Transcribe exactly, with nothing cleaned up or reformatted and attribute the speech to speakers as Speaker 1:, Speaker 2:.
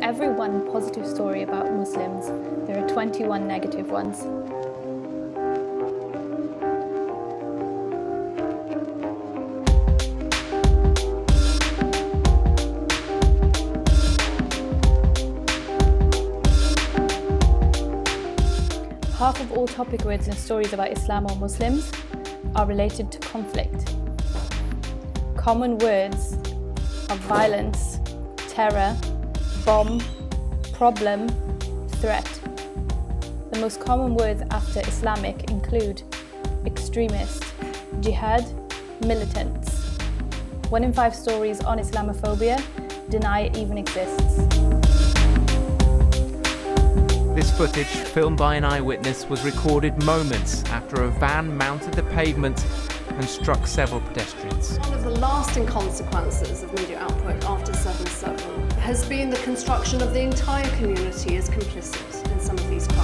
Speaker 1: every one positive story about Muslims, there are twenty-one negative ones. Half of all topic words in stories about Islam or Muslims are related to conflict. Common words are violence, terror, bomb, problem, threat. The most common words after Islamic include extremist, jihad, militants. One in five stories on Islamophobia deny it even exists.
Speaker 2: This footage, filmed by an eyewitness, was recorded moments after a van mounted the pavement and struck several pedestrians.
Speaker 3: One of the lasting consequences of media output after seven seven has been the construction of the entire community as complicit in some of these crimes.